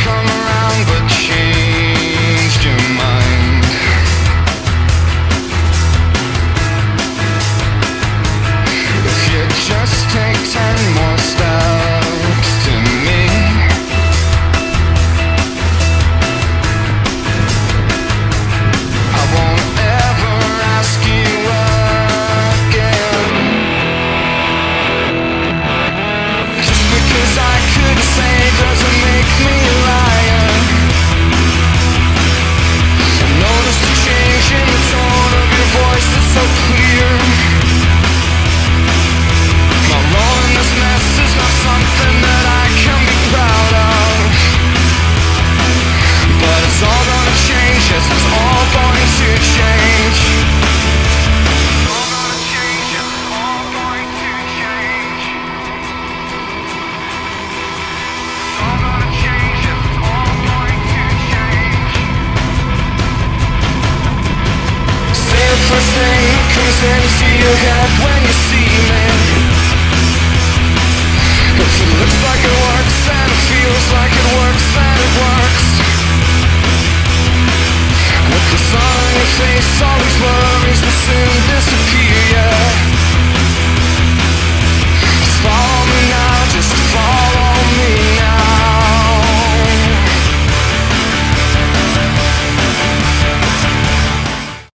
come around but changed your mind. If you just take 10 more steps to me, I won't ever ask you again. Just because I could say doesn't make me a liar. I noticed a change in the tone of your voice that's so clear. My role in this mess is not something that I can be proud of, but it's all gonna change, yes, it's all going to change. It's all gonna change, yes, it's all going to change. It's all gonna change, yes, it's all going to change. Say the first thing that comes into your head when